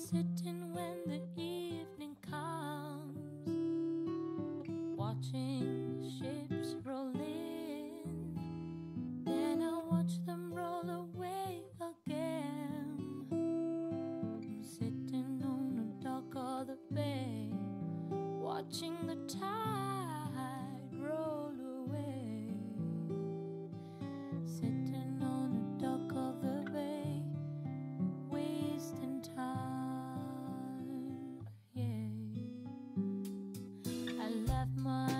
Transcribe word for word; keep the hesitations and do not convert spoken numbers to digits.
sitting when the evening comes, watching the ships roll in, then I watch them roll away again. I'm sitting on the dock of the bay, watching the tide roll away. Sitting on the dock of the bay, wasting time, yeah. I left my